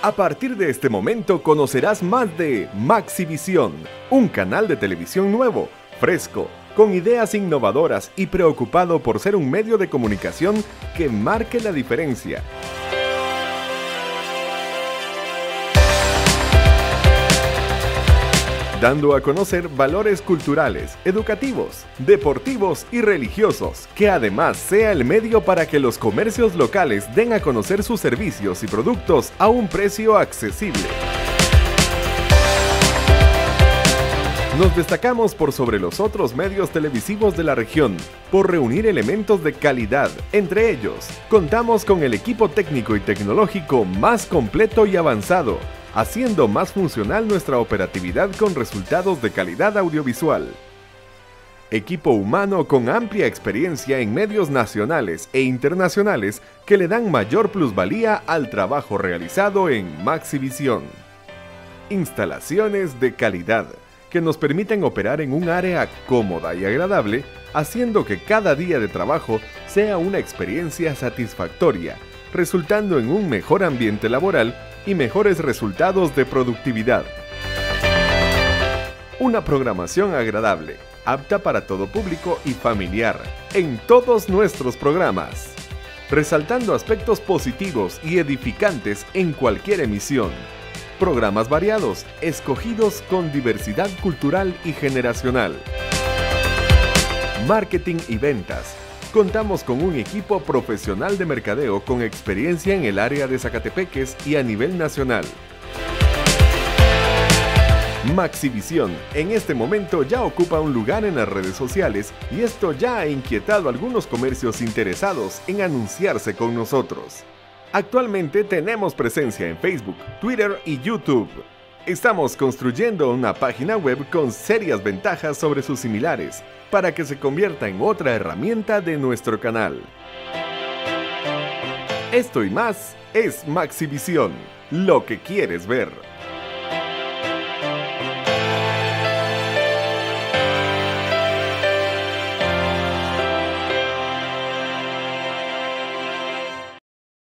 A partir de este momento conocerás más de Maxivisión, un canal de televisión nuevo, fresco, con ideas innovadoras y preocupado por ser un medio de comunicación que marque la diferencia. Dando a conocer valores culturales, educativos, deportivos y religiosos, que además sea el medio para que los comercios locales den a conocer sus servicios y productos a un precio accesible. Nos destacamos por sobre los otros medios televisivos de la región, por reunir elementos de calidad. Entre ellos, contamos con el equipo técnico y tecnológico más completo y avanzado, haciendo más funcional nuestra operatividad con resultados de calidad audiovisual. Equipo humano con amplia experiencia en medios nacionales e internacionales que le dan mayor plusvalía al trabajo realizado en Maxivisión. Instalaciones de calidad que nos permiten operar en un área cómoda y agradable, haciendo que cada día de trabajo sea una experiencia satisfactoria, resultando en un mejor ambiente laboral y mejores resultados de productividad. Una programación agradable, apta para todo público y familiar, en todos nuestros programas, resaltando aspectos positivos y edificantes en cualquier emisión. Programas variados, escogidos con diversidad cultural y generacional. Marketing y ventas. Contamos con un equipo profesional de mercadeo con experiencia en el área de Zacatepeques y a nivel nacional. Maxivisión en este momento ya ocupa un lugar en las redes sociales y esto ya ha inquietado a algunos comercios interesados en anunciarse con nosotros. Actualmente tenemos presencia en Facebook, Twitter y YouTube. Estamos construyendo una página web con serias ventajas sobre sus similares, para que se convierta en otra herramienta de nuestro canal. Esto y más es Maxivisión, lo que quieres ver.